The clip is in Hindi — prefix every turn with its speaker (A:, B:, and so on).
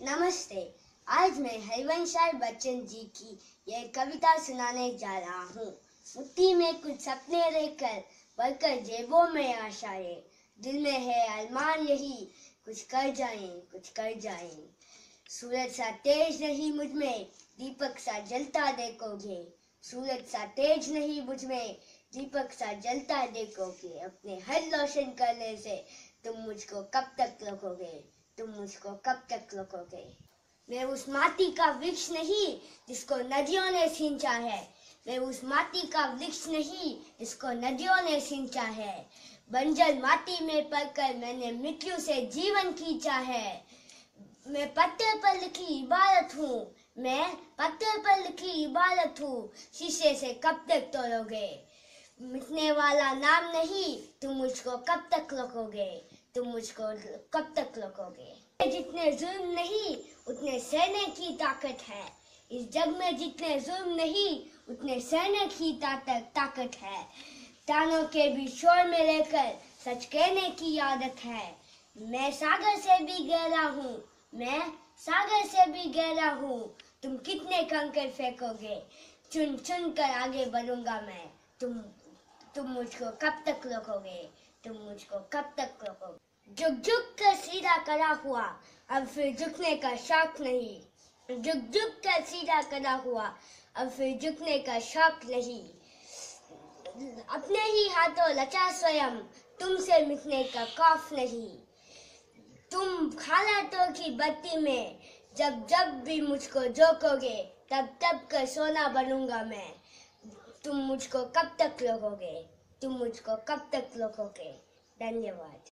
A: नमस्ते। आज मैं हरिवंशराय बच्चन जी की यह कविता सुनाने जा रहा हूँ। मुट्ठी में कुछ सपने रहकर भरकर जेबों में आशाएं, दिल में है अरमान यही कुछ कर जाएं, कुछ कर जाएं। सूरज सा तेज नहीं मुझ में, दीपक सा जलता देखोगे। सूरज सा तेज नहीं मुझ में, दीपक सा जलता देखोगे। अपने हर रोशन करने से तुम मुझको कब तक रोकोगे, तुम मुझको कब तक रोकोगे। मैं उस माटी का वृक्ष नहीं जिसको नदियों ने सींचा है, मैं उस माटी का वृक्ष नहीं जिसको नदियों ने सींचा है। बंजर माटी में पलकर मैंने मृत्यु से जीवन खींचा है। मैं पत्थर पर लिखी इबारत हूँ, मैं पत्थर पर लिखी इबारत हूँ। शीशे से कब तक तोड़ोगे, मिटने वाला नाम नहीं। तुम मुझको कब तक रोकोगे, तुम मुझको कब तक रोकोगे। जितने जुल्म नहीं उतने सहने की ताकत है, इस जग में जितने जुल्म नहीं उतने सहने की ताकत है। तानों के भी शोर में रहकर सच कहने की आदत है। मैं सागर से भी गहरा हूँ, मैं सागर से भी गहरा हूँ। तुम कितने कंकड़ फेंकोगे, चुन चुन कर आगे बढ़ूंगा मैं। तुम मुझको कब तक रोकोगे, तुम मुझको कब तक रोकोगे। झुक झुक कर सीधा करा हुआ, अब फिर झुकने का शौक नहीं। झुक झुक कर सीधा करा हुआ, अब फिर झुकने का शौक नहीं। अपने ही हाथों लचा स्वयं, तुमसे मिटने का खौफ नहीं। तुम हालातों की बत्ती में जब जब भी मुझको झोंकोगे, तब तब कर सोना बनूंगा मैं। तुम मुझको कब तक रोकोगे, तुम मुझको कब तक रोकोगे। धन्यवाद।